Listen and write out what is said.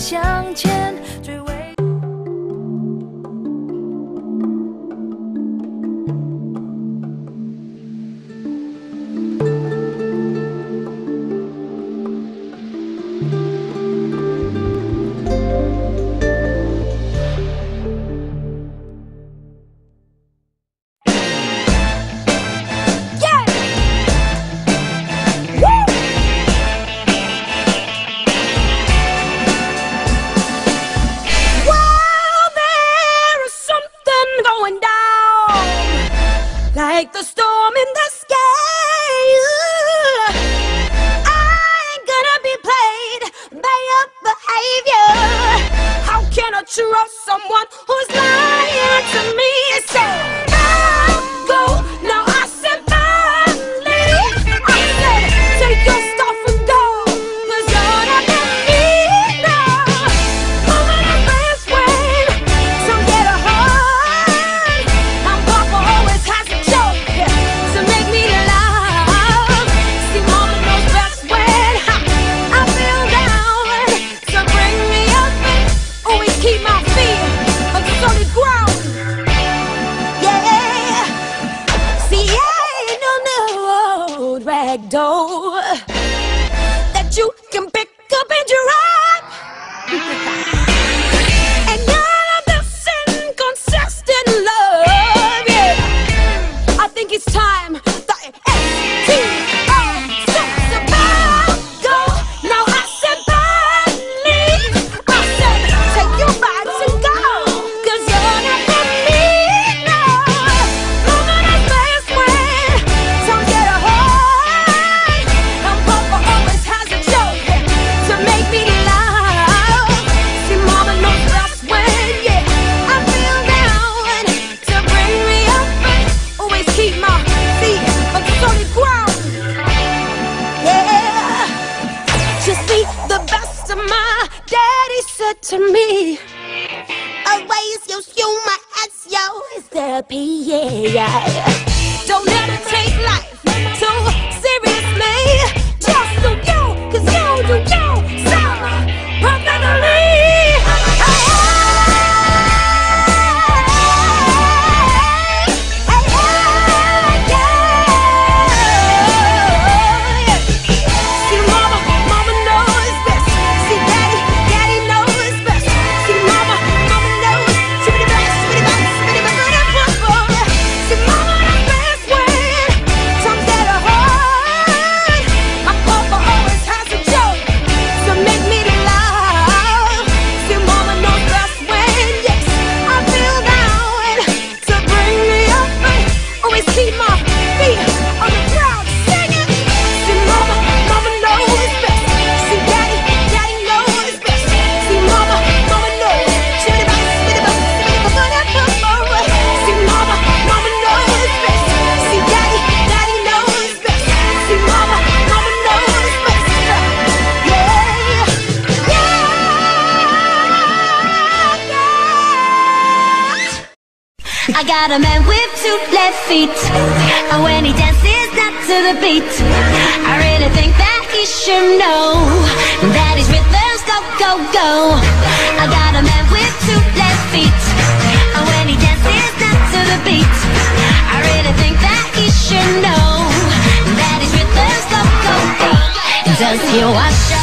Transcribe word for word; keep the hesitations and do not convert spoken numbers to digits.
向前，追尾。Like the storm in the sky, ooh, I ain't gonna be played by your behavior. How can I trust someone who's lying to me? So I'll go, now I said I'll leave. I said take your stuff and go, 'cause you're not in me now. Moving the best way to get a heart. And Papa always has a joke to make me laugh. See, Mama knows best when I feel down, to bring me up and always keep my feet on solid ground. Yeah, see, I ain't no no rag doll that you can pick up and drop. And none of this inconsistent love, yeah. I think it's time that S T O sets about go. Now I said bye, leave. I said take your bags and go, 'cause you're not for me now. Moving as fast way, don't get a hold. And Papa always has a joke to make me laugh. See, Mama knows best when, yeah, I feel down, to bring me up and always keep my feet on solid ground. Yeah, you see, the best of my daddy said to me, always use humor as your therapy, yeah. Don't ever take life too seriously. Just do you, 'cause you do you so perfectly. See, Mama, Mama knows best. See, Daddy, Daddy knows best. See, Mama, Mama knows. Shibbity bang, shibbity bang, shibbity bang, shibbity bang, bang. See, Mama knows best when times get a hard. My Papa always has a joke to make me laugh. See, Mama knows best when, yes, I feel down, to bring me up and always keep my feet on the ground. Sing it. See, Mama, Mama knows best. See, Daddy, Daddy knows best. See, Mama, Mama knows. Shibbity bang, shibbity bang, shibbity bang, bang, bang, bang. See, Mama, Mama knows best. See, Daddy, Daddy knows best. See, Mama, Mama knows best. Yeah, yeah. I got a man with two left feet, and when he dances not to the beat, I really think that he should know that his rhythms go, go, go. I got a man with two left feet, and when he dances not to the beat, I really think that he should know that his rhythms go, go, go. Does he wash up?